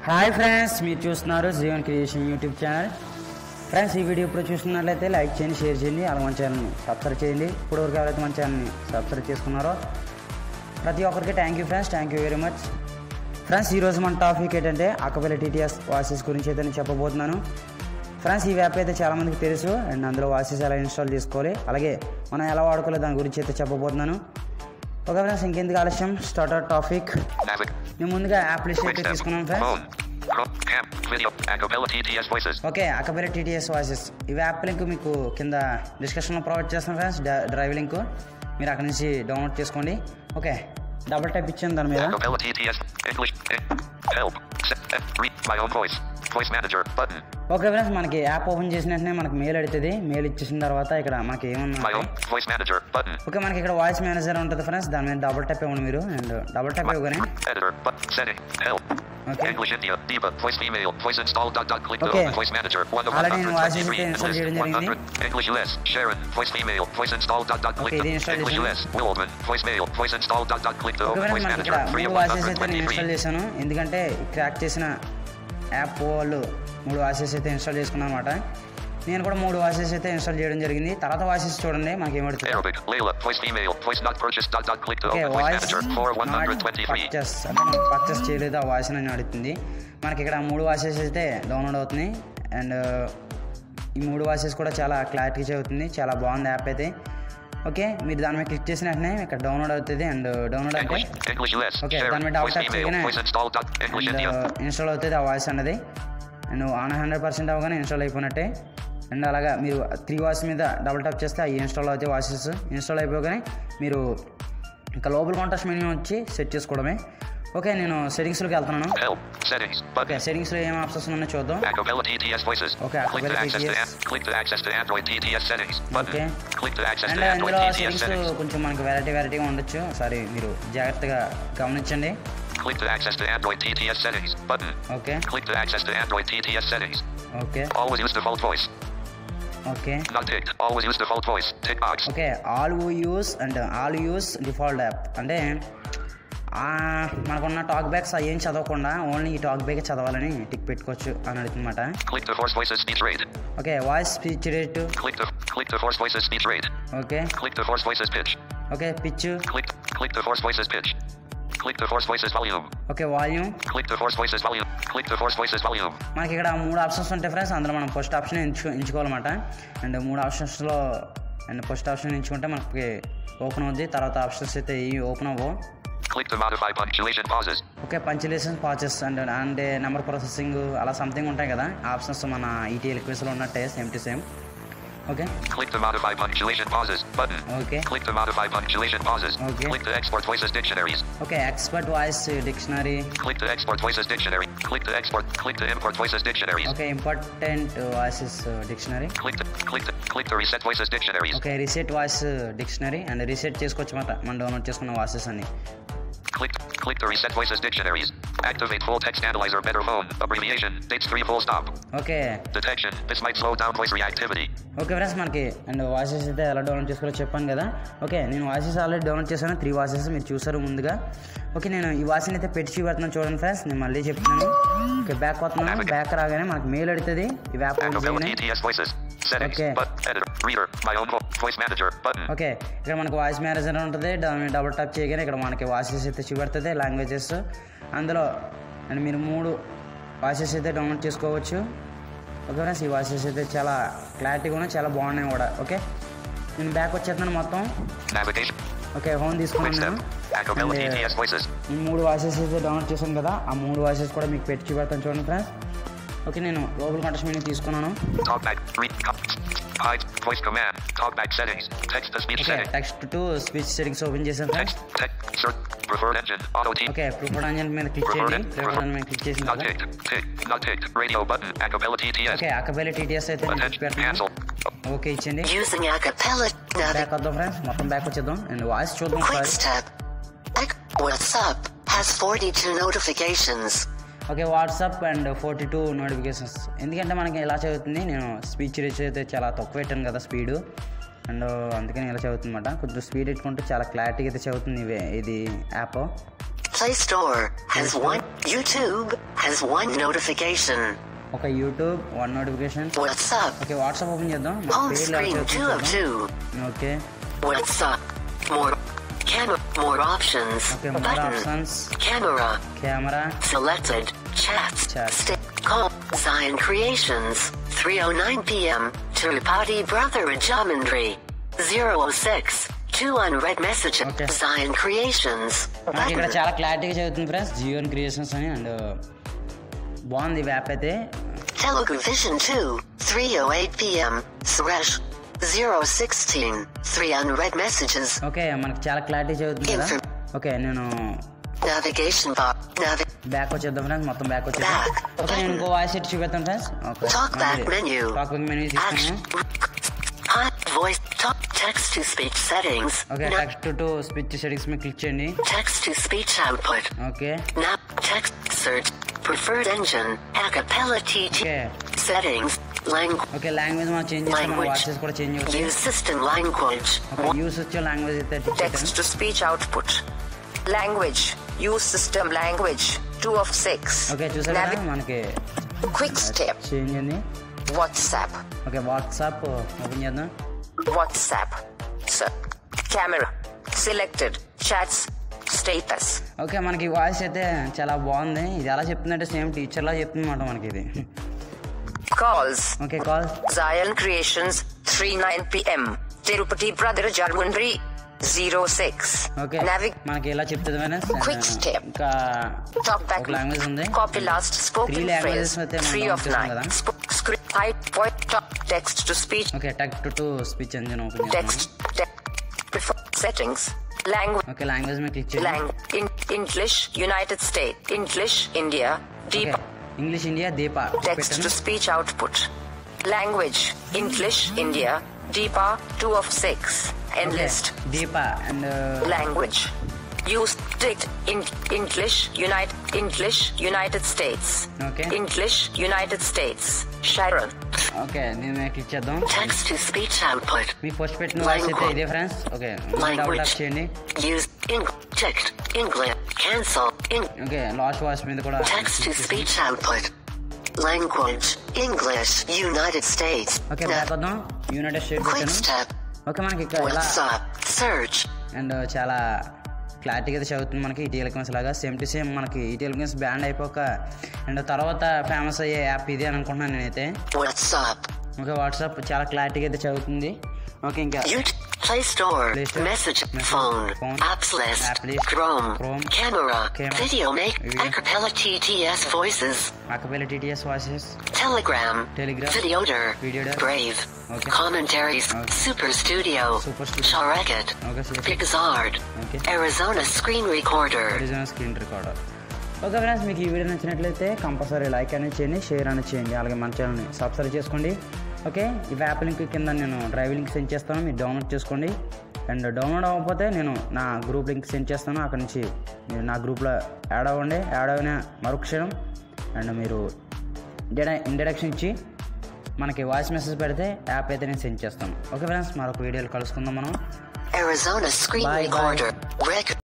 Hi friends, మీరు చూస్తున్నారు Jeevan creation YouTube channel. Friends, ఈ వీడియో ఇప్పుడు చూస్తున్నట్లయితే లైక్ చేయండి, షేర్ చేయండి, అలాగే మన ఛానల్ని సబ్స్క్రైబ్ చేయండి. ఇప్పటివరకు ఎవరైతే మన ఛానల్ని సబ్స్క్రైబ్ చేసుకున్నారో ప్రతి ఒక్కరికి thank you friends, thank you very much. Friends, ఈరోజు మన టాపిక్ ఏంటంటే అకబెల టీటీఎస్ వాయిసెస్ గురించి అయితే నేను చెప్పబోతున్నాను. ఫ్రెండ్స్, ఈ యాప్ అయితే చాలామందికి తెలుసు అండ్ అందులో వాయిసెస్ ఎలా ఇన్స్టాల్ చేసుకోవాలి, అలాగే మనం ఎలా వాడుకోవాలి దాని గురించి అయితే చెప్పబోతున్నాను. ఓకే ఫ్రెండ్స్, ఇంకెందుకు ఆలస్యం, స్టార్ట్ అవర్ టాపిక్. మేము ముందుగా యాప్ లిస్ట్ అయితే తీసుకున్నాం friends. Okay, Acapela TTS voices ఈ యాప్ లింక్ మీకు కింద డిస్క్రిప్షన్లో ప్రొవైడ్ చేస్తాను ఫ్రెండ్స్, డ్రైవ్ లింక్. మీరు అక్కడి నుంచి డౌన్లోడ్ చేసుకోండి. ఓకే, డబుల్ టైప్ ఇచ్చాను దాని మీద. ఓకే ఫ్రెండ్స్, మనకి యాప్ ఓపెన్ చేసిన వెంటనే మనకి మెయిల్ అడుగుతుంది. మెయిల్ ఇచ్చేసిన తర్వాత ఇక్కడ మనకి ఏమన్నా ఓకే, మనకి ఇక్కడ వాయిస్ మేనేజర్ ఉంటుంది ఫ్రెండ్స్, దాని మీద డబుల్ టైప్ ఇవ్వండి మీరు. అండ్ డబుల్ టైప్ ఇవ్వగానే ఆల్రెడీ నేను వాయిస్ అయితే ఇన్స్టాల్ చేయడం జరిగింది. ఇది ఇన్స్టాల్ చేశాను. ఓకే ఫ్రెండ్స్, మనకి ఇక్కడ 3 వాయిసెస్ అయితే నేను ఇన్స్టాల్ చేశాను. ఎందుకంటే క్రాక్ చేసిన యాప్ వాళ్ళు 3 వాయిసెస్ అయితే ఇన్స్టాల్ చేసుకున్నాను అనమాట. నేను కూడా 3 వాయిసెస్ అయితే ఇన్స్టాల్ చేయడం జరిగింది. తర్వాత వాయిసెస్ చూడండి మనకి ఏమడుతుంది. ఓకే, వాయిస్ పర్చేస్ అంటే మనం పర్చేస్ చేయలేదు ఆ వాయిస్ అని అడుగుతుంది. మనకి ఇక్కడ 3 వాయిసెస్ అయితే డౌన్లోడ్ అవుతున్నాయి. అండ్ ఈ 3 వాయిసెస్ కూడా చాలా క్లారిటీ చదువుతుంది, చాలా బాగుంది యాప్ అయితే. ఓకే, మీరు దాని మీద క్లిక్ చేసిన వెంటనే ఇక్కడ డౌన్లోడ్ అవుతుంది. అండ్ డౌన్లోడ్ అంటే ఓకే, దాని మీద డబుల్ ట్యాప్ చేయగానే ఇన్స్టాల్ అవుతుంది ఆ వాయిస్ అన్నది. అండ్ 100% అవగానే ఇన్స్టాల్ అయిపోయినట్టే. అండ్ అలాగా మీరు 3 వాయిస్ మీద డబుల్ ట్యాప్ చేస్తే అవి ఇన్స్టాల్ అవుతాయి. వాయిసెస్ ఇన్స్టాల్ అయిపోగానే మీరు ఇంకా లోపల కాంటాక్ట్ మెనూ వచ్చి సెట్ చేసుకోవడమే. ఓకే, నేను సెట్టింగ్స్లోకి వెళ్తున్నాను. ఓకే, సెట్టింగ్స్లో ఏం ఆప్షన్స్ ఉన్నాయో చూద్దాం. Okay, Acapela TTS. Okay, and అందులో సెట్టింగ్స్ కొంచెం మనకి వెరైటీగా ఉండొచ్చు, ఒకసారి మీరు జాగ్రత్తగా గమనించండి. Click to access the Android TTS settings button. Okay. Click to access the Android TTS settings. Okay. Always use default voice. Okay. Not ticked. Always use default voice. Tick box. Okay. All use default app. అంటే మనకున్న talk backs ఏం చదవకుండా only ఈ talk back చదవాలని tick పెట్టుకోవచ్చు అని అడుగుతుందన్నమాట. Click to force voices speech rate. Okay, voice speech rate. Click to force voices speech rate. Okay. Click to force voices pitch. Okay, pitch. Click to force voices pitch. Click to force voices volume. Okay, volume. Click to force voices volume. Click to force voices volume. మనకి ఇక్కడ 3 options ఉంటాయి friends, అందులో మనం first option ఎంచుకోవాలన్నమాట. And 3 ఆప్షన్స్లో and first option ఎంచుకుంటే మనకి open అవుద్ది. తర్వాత ఆప్షన్స్ అయితే ఇవి ఓపెన్ అవ్వవు. Click to modify punctuation pauses. Okay, punctuation pauses and number processing అలా సంథింగ్ ఉంటాయి కదా ఆప్షన్స్, మన ఈటీఎల్ క్విజ్లో ఉన్నట్టే same to same. Okay. Click to modify punctuation pauses button. Okay. Click to modify punctuation pauses. Okay. Click to export voices dictionaries. Okay, expert voice dictionary. Click to export voices dictionary. Click to import voices dictionaries. Okay, important voices dictionary. Click to reset voices dictionaries. Okay, reset voice dictionary and reset చేసుకోవచ్చు అన్నమాట మనం download చేసుకున్న voices అన్ని. Click to reset voices dictionaries. Activate full text analyzer better phone. Abbreviation. Dates 3 full stop. Okay. Detection. This might slow down voice reactivity. Okay friends, మనకి and voices అయితే ఎలా download చేసుకోవాలో చెప్పాను కదా. ఓకే, నేను voices already download చేశాను. 3 voices మీరు చూసారు ముందుగా. ఓకే, నేను ఈ వాయిస్ని అయితే పెట్టి చూపెడుతున్నాను చూడండి ఫ్రెండ్స్. నేను మళ్ళీ చెప్తున్నాను. ఓకే, బ్యాక్ వస్తున్నాను. బ్యాక్ రాగానే మనకి మెయిల్ అడుగుతుంది. ఈ app Settings. Editor. Reader. My own voice manager button. Okay, ఇక్కడ మనకు వాయిస్ మేనేజర్ ఉంటుంది. డబుల్ టాప్ చేయగానే ఇక్కడ మనకి వాయిసెస్ అయితే చూపెడుతుంది, లాంగ్వేజెస్. అందులో అండ్ మీరు 3 వాయిసెస్ అయితే డౌన్లోడ్ చేసుకోవచ్చు. ఓకే ఫ్రెండ్స్, ఈ వాయిసెస్ అయితే చాలా క్లారిటీగా ఉన్నాయి, చాలా బాగున్నాయి కూడా. ఓకే, నేను బ్యాక్ వచ్చేస్తున్నాను మొత్తం. ఓకే, హోమ్ తీసుకున్నాను. ఈ 3 వాయిసెస్ అయితే డౌన్లోడ్ చేశాను కదా, ఆ 3 వాయిసెస్ కూడా మీకు పెట్టి చూపెడతాను చూడండి ఫ్రెండ్స్. ఓకే, నేను లోపల కాంటాక్ట్ మెనూ తీసుకున్నాను. Voice command. Talkback settings. Text to speech settings. Text to speech settings open చేశాను. Preferred engine. Auto team. Okay, preferred engine మీద క్లిక్ చేయండి. ప్రిఫర్డ్ ఎంజిన్ మీద క్లిక్ చేసిన తర్వాత not ticked. Radio button. Acapella TTS. Okay, Acapela TTS అయితే నేను పెడతాను. Okay ఇచ్చింది. Using acapella. బ్యాక్ వద్దాం ఫ్రెండ్స్, మొత్తం బ్యాక్ వచ్చేద్దాం అండ్ వాయిస్ చూద్దాం. WhatsApp has 42 notifications. Okay, WhatsApp and 42 notifications. ఎందుకంటే మనకి ఎలా చదువుతుంది, నేను స్పీచ్ రీచ్ అయితే చాలా తక్కువ పెట్టాను కదా స్పీడు, అండ్ అందుకని ఇలా చదువుతుంది అనమాట. కొంచెం స్పీడ్ పెట్టుకుంటే చాలా క్లారిటీగా అయితే చదువుతుంది ఇది app. Play Store has one. YouTube has one notification. ఒక YouTube 1 notification. WhatsApp. Okay WhatsApp open చేద్దాం. Home screen 2 of 2. ఓకే WhatsApp. More options. Okay more Button. Options. Camera. Selected. Chats. Chat. Call. Zion Creations. 3:09 p.m. Tirupati Brother Jamandri. 006. 2 unread messages. Okay. Zion Creations. మనకి ఇక్కడ Button. చాలా క్లారిటీగా చదువుతుంది friends. Zion creations అని and బాగుంది app అయితే. Telugu Vision 2. 3:08 p.m. Suresh. 016. 3 unread messages. Okay మనకి చాలా క్లారిటీ చదువుతుంది కదా. ఓకే నేను Navigation bar. బ్యాక్ వచ్చేద్దాం ఫ్రెండ్స్. మొత్తం బ్యాక్ వచ్చేద్దాం. Back. ఓకే నేను ఇంకో వాయిస్ సెట్ చూపెడతాను friends. Okay Talk back menu. Talk back menu తీసుకున్నాను. Hi, voice. Talk text to speech settings. Okay text to speech settings మీద క్లిక్ చేయండి. Text to speech output. Okay Now text search. Preferred engine. Acapella TT. Okay Settings. Language. Okay language మనం change చేస్తాం. మన voices కూడా change అవుతాయి. Use system language. Okay use వచ్చే language అయితే tick Text చేద్దాం. to speech output. Language. Use system language. 2 of 6. Okay చూసారు కదా మనకి Quick step. చేంజ్ అయింది. WhatsApp. ఓకే వాట్సాప్ ఓపెన్ చేద్దాం. WhatsApp. Camera. Selected. Chats. Status. Okay మనకి వాయిస్ అయితే చాలా బాగుంది. ఇది ఎలా చెప్తుందంటే సేమ్ టీచర్ లా చెప్తుంది అన్నమాట మనకి ఇది. Calls. Okay call. Zion Creations. 3:09 p.m. Tirupati Brother Jarmundri. 06. Okay మనకి ఎలా చెప్తుంది Quick step. ఇంకా Talk back. ఒక లాంగ్వేజ్ ఉంది. Copy last spoken 3 languages phrase. అయితే మనం 3 of చూసాం 9. కదా. Script. Height. Point. Talk. Text to speech. Okay text to speech engine open చేద్దాం. Prefer settings. Language. Okay language మీద క్లిక్ చేయండి. English. United States. English. India. Deep. English India Deepa Text to speech output. Language. English. India. Deepa. 2 of 6. Enlist. Deepa and Language. Use date in English United States. Okay. English United States. Sharon. Okay నేను click చేద్దాం. Text to speech output. మీ first పెట్టిన voice అయితే ఇదే friends. Okay double tap చేయండి. Use text. English. Cancel. Okay last voice మీద కూడా Text to speech output. Language. English. United States. Okay back వద్దాం. యునైటెడ్ స్టేట్స్ Quick పెట్టాను. step. ఓకే మనకి ఇక్కడ ఇలా WhatsApp. Search. అండ్ చాలా క్లారిటీగా అయితే చదువుతుంది మనకి ఈటీఎల్ ఎలక్ట్రానిక్స్ లాగా సేమ్ టు సేమ్ మనకి ఈటీఎల్ ఎలక్ట్రానిక్స్ బ్యాండ్ అయిపోక అండ్ తర్వాత ఫేమస్ అయ్యే యాప్ ఇది అని అనుకుంటున్నాను నేనైతే. WhatsApp. ఓకే వాట్సాప్ చాలా క్లారిటీగా అయితే చదువుతుంది. ఓకే ఇంకా YouTube. Play Store. Play Store. Message. Phone. Apps list. App list. Chrome. Camera. Video make. Video. Acapella TTS voices. Acapela TTS voices. Telegram. Telegram. Videoder. Videoder. Brave. Okay. Commentaries. Okay. Super Studio. Super Studio. Shareget. Okay, Super. Pixart. Okay. Arizona Screen Recorder. Original screen recorder. Okay friends మీకు ఈ video నచ్చినట్లయితే compulsory like అనేది చేయండి, share అనేది చేయండి, అలాగే మన ఛానల్ని సబ్స్క్రైబ్ చేసుకోండి. ఓకే ఈ యాప్ లింక్ కింద నేను డ్రైవ్ లింక్ సెండ్ చేస్తాను, మీరు డౌన్లోడ్ చేసుకోండి. అండ్ డౌన్లోడ్ అవ్వకపోతే నేను నా గ్రూప్ లింక్ సెండ్ చేస్తాను, అక్కడ నుంచి మీరు నా గ్రూప్లో యాడ్ అవ్వండి. యాడ్ అయిన మరుక్షణం అండ్ మీరు ఇంట్రడక్షన్ ఇచ్చి మనకి వాయిస్ మెసేజ్ పెడితే యాప్ అయితే నేను సెండ్ చేస్తాను. ఓకే ఫ్రెండ్స్ మరొక వీడియోలో కలుసుకుందాం మనం. Arizona Screen Bye, Recorder. bye. Record.